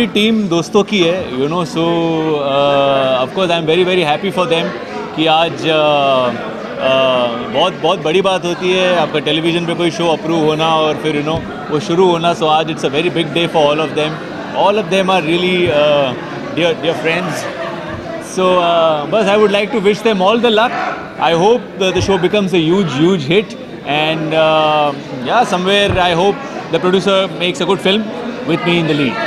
Team दोस्तों की है, you know, so of course I am very very happy for them कि आज बहुत बड़ी बात होती है आपका टेलीविज़न पे कोई शो अप्रूव होना और फिर वो शुरू होना. सो आज it's a very big day for all of them are really dear friends. So बस I would like to wish them all the luck. I hope the show becomes a huge hit, and yeah, somewhere I hope the producer makes a good film with me in the lead.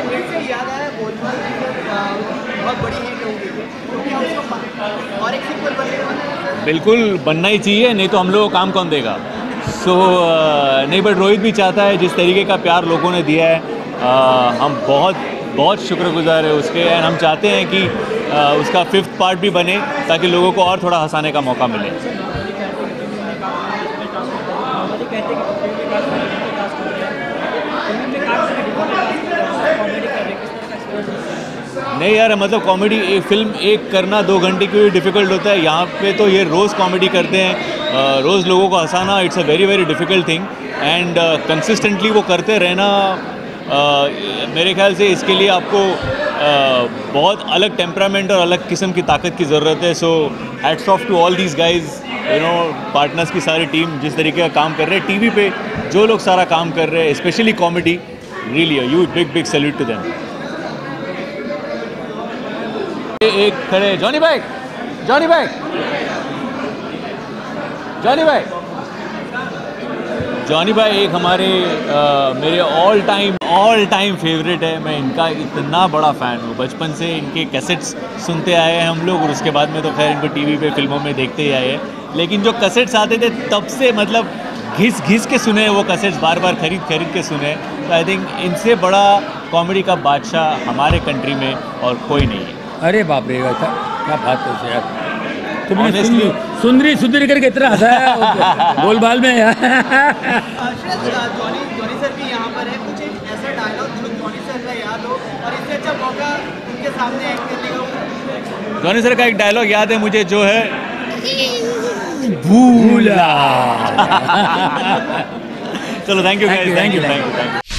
बिल्कुल बनना ही चाहिए, नहीं तो हम लोग को काम कौन देगा. सो नहीं, बट रोहित भी चाहता है, जिस तरीके का प्यार लोगों ने दिया है हम बहुत शुक्रगुजार है उसके, एंड हम चाहते हैं कि उसका 5th पार्ट भी बने ताकि लोगों को और थोड़ा हंसाने का मौका मिले. नहीं यार, मतलब कॉमेडी फिल्म एक करना 2 घंटे के लिए डिफ़िकल्ट होता है. यहाँ पे तो ये रोज़ कॉमेडी करते हैं, रोज़ लोगों को हंसाना, it's a very very difficult thing, and consistently वो करते रहना. मेरे ख्याल से इसके लिए आपको बहुत अलग टेम्परामेंट और अलग किस्म की ताकत की ज़रूरत है. So hats off to all these guys, partners की सारी टीम जिस तरीके का काम कर रहे हैं टीवी पे, जो लोग सारा काम कर रहे हैं specially comedy, really a huge big salute to them. एक खड़े जॉनी भाई एक हमारे मेरे ऑल टाइम फेवरेट है. मैं इनका इतना बड़ा फ़ैन हूँ, बचपन से इनके कैसेट्स सुनते आए हैं हम लोग, और उसके बाद में तो खैर इनको टीवी पे फिल्मों में देखते ही आए हैं. लेकिन जो कैसेट्स आते थे तब से मतलब घिस के सुने वो कैसेट्स, बार खरीद के सुने. तो आई थिंक इनसे बड़ा कॉमेडी का बादशाह हमारे कंट्री में और कोई नहीं है. अरे बाप रे, क्या बात है यार, तुमने सुंदरी करके इतना हंसाया बोलबाल में यार. जॉनी सर भी यहाँ पर है, कुछ ऐसा डायलॉग जो जॉनी सर का याद हो और इससे अच्छा मौका उनके सामने एक्ट करने का. जॉनी सर का एक डायलॉग याद है मुझे, जो है भूला. चलो, थैंक यू.